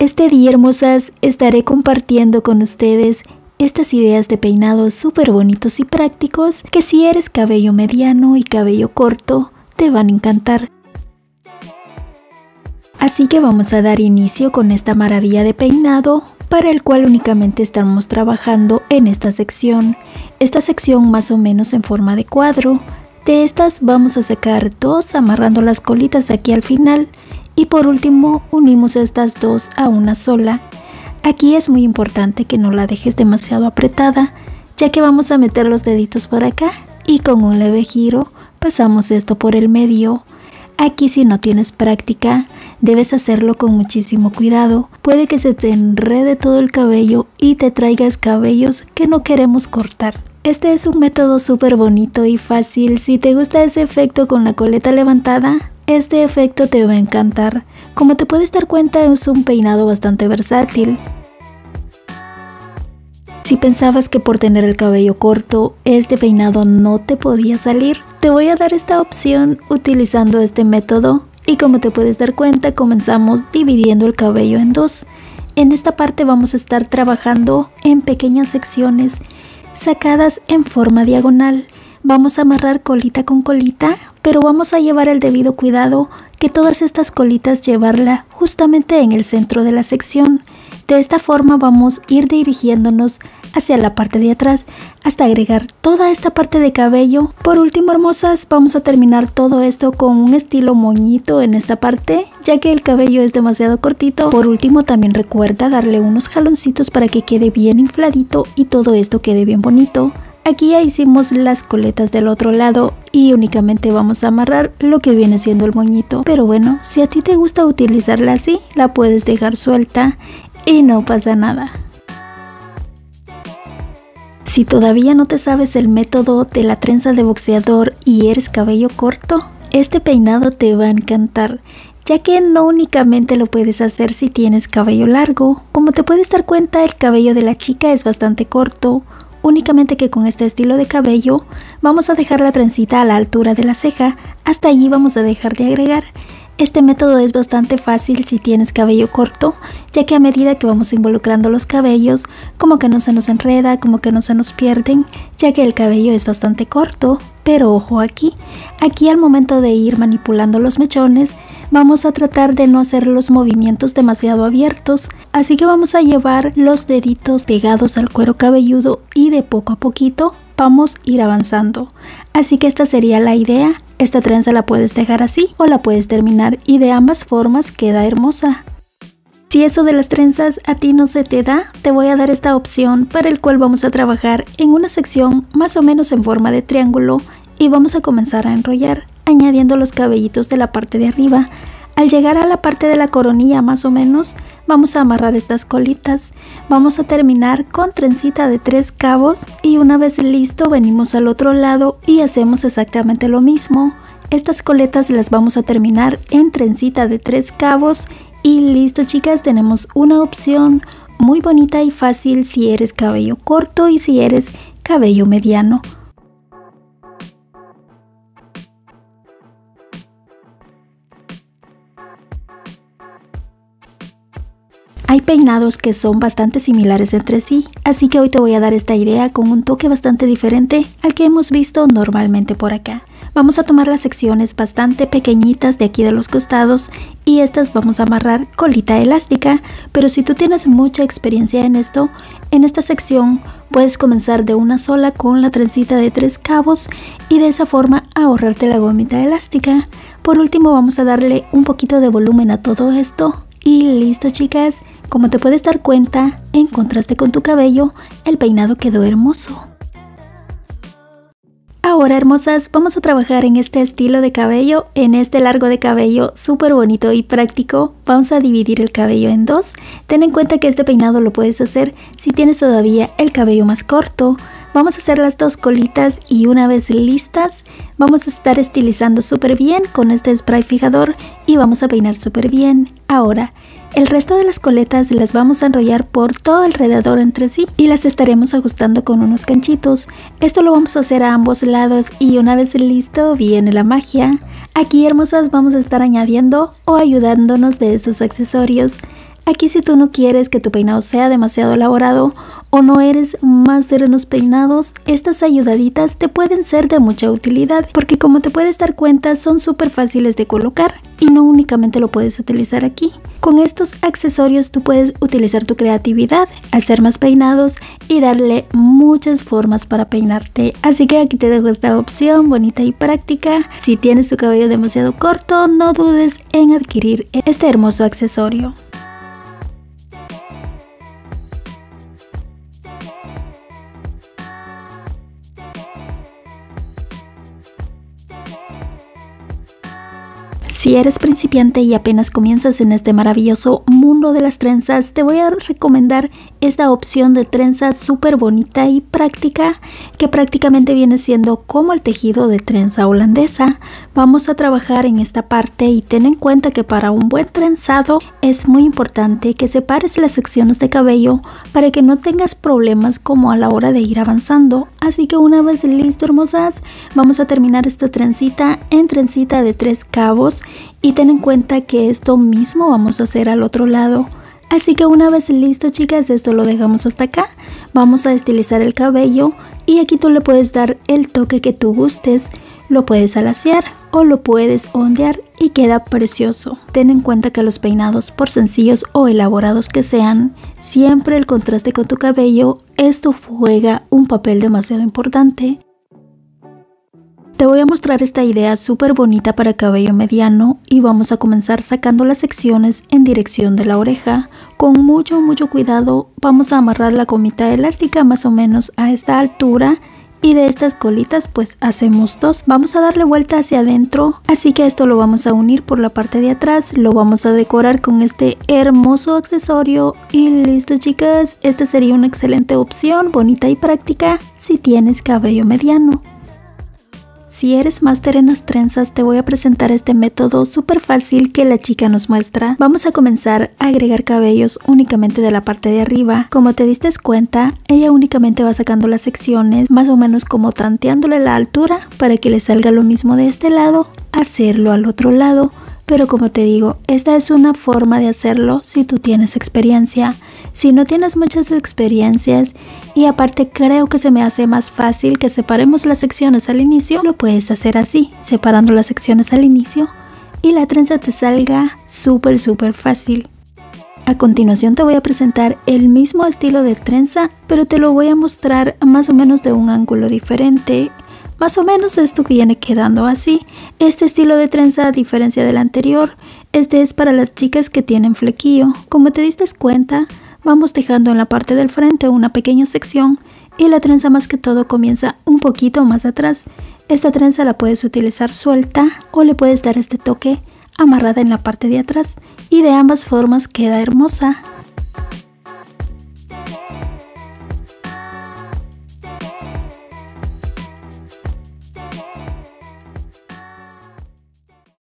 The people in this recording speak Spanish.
Este día, hermosas, estaré compartiendo con ustedes estas ideas de peinados súper bonitos y prácticos que si eres cabello mediano y cabello corto, te van a encantar. Así que vamos a dar inicio con esta maravilla de peinado, para el cual únicamente estamos trabajando en esta sección más o menos en forma de cuadro. De estas vamos a sacar dos amarrando las colitas aquí al final y por último unimos estas dos a una sola. Aquí es muy importante que no la dejes demasiado apretada, ya que vamos a meter los deditos por acá y con un leve giro pasamos esto por el medio. Aquí si no tienes práctica, debes hacerlo con muchísimo cuidado. Puede que se te enrede todo el cabello y te traigas cabellos que no queremos cortar. Este es un método súper bonito y fácil. Si te gusta ese efecto con la coleta levantada, este efecto te va a encantar. Como te puedes dar cuenta, es un peinado bastante versátil. Si pensabas que por tener el cabello corto, este peinado no te podía salir, te voy a dar esta opción utilizando este método. Y como te puedes dar cuenta, comenzamos dividiendo el cabello en dos. En esta parte vamos a estar trabajando en pequeñas secciones sacadas en forma diagonal. Vamos a amarrar colita con colita, pero vamos a llevar el debido cuidado que todas estas colitas llevarla justamente en el centro de la sección. De esta forma vamos a ir dirigiéndonos hacia la parte de atrás hasta agregar toda esta parte de cabello. Por último, hermosas, vamos a terminar todo esto con un estilo moñito en esta parte, ya que el cabello es demasiado cortito. Por último, también recuerda darle unos jaloncitos para que quede bien infladito y todo esto quede bien bonito. Aquí ya hicimos las coletas del otro lado y únicamente vamos a amarrar lo que viene siendo el moñito. Pero bueno, si a ti te gusta utilizarla así, la puedes dejar suelta y no pasa nada. Si todavía no te sabes el método de la trenza de boxeador y eres cabello corto, este peinado te va a encantar, ya que no únicamente lo puedes hacer si tienes cabello largo. Como te puedes dar cuenta, el cabello de la chica es bastante corto. Únicamente que con este estilo de cabello vamos a dejar la trencita a la altura de la ceja, hasta allí vamos a dejar de agregar. Este método es bastante fácil si tienes cabello corto, ya que a medida que vamos involucrando los cabellos, como que no se nos enreda, como que no se nos pierden, ya que el cabello es bastante corto. Pero ojo aquí al momento de ir manipulando los mechones, vamos a tratar de no hacer los movimientos demasiado abiertos, así que vamos a llevar los deditos pegados al cuero cabelludo y de poco a poquito vamos a ir avanzando. Así que esta sería la idea. Esta trenza la puedes dejar así o la puedes terminar y de ambas formas queda hermosa. Si eso de las trenzas a ti no se te da, te voy a dar esta opción para el cual vamos a trabajar en una sección más o menos en forma de triángulo y vamos a comenzar a enrollar añadiendo los cabellitos de la parte de arriba. Al llegar a la parte de la coronilla más o menos, vamos a amarrar estas colitas. Vamos a terminar con trencita de 3 cabos y una vez listo venimos al otro lado y hacemos exactamente lo mismo. Estas coletas las vamos a terminar en trencita de 3 cabos y listo, chicas, tenemos una opción muy bonita y fácil si eres cabello corto y si eres cabello mediano. Hay peinados que son bastante similares entre sí, así que hoy te voy a dar esta idea con un toque bastante diferente al que hemos visto normalmente por acá. Vamos a tomar las secciones bastante pequeñitas de aquí de los costados y estas vamos a amarrar colita elástica, pero si tú tienes mucha experiencia en esto, en esta sección puedes comenzar de una sola con la trencita de 3 cabos y de esa forma ahorrarte la gomita elástica. Por último vamos a darle un poquito de volumen a todo esto. Y listo, chicas, como te puedes dar cuenta, en contraste con tu cabello, el peinado quedó hermoso. Ahora, hermosas, vamos a trabajar en este estilo de cabello, en este largo de cabello súper bonito y práctico. Vamos a dividir el cabello en dos. Ten en cuenta que este peinado lo puedes hacer si tienes todavía el cabello más corto. Vamos a hacer las dos colitas y una vez listas, vamos a estar estilizando súper bien con este spray fijador y vamos a peinar súper bien. Ahora, el resto de las coletas las vamos a enrollar por todo alrededor entre sí y las estaremos ajustando con unos ganchitos. Esto lo vamos a hacer a ambos lados y una vez listo viene la magia. Aquí, hermosas, vamos a estar añadiendo o ayudándonos de estos accesorios. Aquí si tú no quieres que tu peinado sea demasiado elaborado o no eres máster en los peinados, estas ayudaditas te pueden ser de mucha utilidad porque como te puedes dar cuenta son súper fáciles de colocar y no únicamente lo puedes utilizar aquí. Con estos accesorios tú puedes utilizar tu creatividad, hacer más peinados y darle muchas formas para peinarte. Así que aquí te dejo esta opción bonita y práctica. Si tienes tu cabello demasiado corto, no dudes en adquirir este hermoso accesorio. Si eres principiante y apenas comienzas en este maravilloso mundo de las trenzas, te voy a recomendar esta opción de trenza súper bonita y práctica que prácticamente viene siendo como el tejido de trenza holandesa. Vamos a trabajar en esta parte y ten en cuenta que para un buen trenzado es muy importante que separes las secciones de cabello para que no tengas problemas como a la hora de ir avanzando. Así que una vez listo, hermosas, vamos a terminar esta trencita en trencita de 3 cabos. Y ten en cuenta que esto mismo vamos a hacer al otro lado. Así que una vez listo, chicas, esto lo dejamos hasta acá. Vamos a estilizar el cabello y aquí tú le puedes dar el toque que tú gustes. Lo puedes alaciar o lo puedes ondear y queda precioso. Ten en cuenta que los peinados, por sencillos o elaborados que sean, siempre el contraste con tu cabello, esto juega un papel demasiado importante. Te voy a mostrar esta idea súper bonita para cabello mediano y vamos a comenzar sacando las secciones en dirección de la oreja. Con mucho cuidado vamos a amarrar la gomita elástica más o menos a esta altura y de estas colitas pues hacemos 2. Vamos a darle vuelta hacia adentro, así que esto lo vamos a unir por la parte de atrás. Lo vamos a decorar con este hermoso accesorio y listo, chicas. Esta sería una excelente opción, bonita y práctica si tienes cabello mediano. Si eres máster en las trenzas, te voy a presentar este método súper fácil que la chica nos muestra. Vamos a comenzar a agregar cabellos únicamente de la parte de arriba. Como te diste cuenta, ella únicamente va sacando las secciones, más o menos como tanteándole la altura para que le salga lo mismo de este lado, hacerlo al otro lado. Pero como te digo, esta es una forma de hacerlo si tú tienes experiencia. Si no tienes muchas experiencias y aparte creo que se me hace más fácil que separemos las secciones al inicio, lo puedes hacer así, separando las secciones al inicio y la trenza te salga súper fácil. A continuación te voy a presentar el mismo estilo de trenza, pero te lo voy a mostrar más o menos de un ángulo diferente. Más o menos esto viene quedando así. Este estilo de trenza, a diferencia del anterior, este es para las chicas que tienen flequillo. Como te diste cuenta, vamos dejando en la parte del frente una pequeña sección y la trenza más que todo comienza un poquito más atrás. Esta trenza la puedes utilizar suelta o le puedes dar este toque amarrada en la parte de atrás y de ambas formas queda hermosa.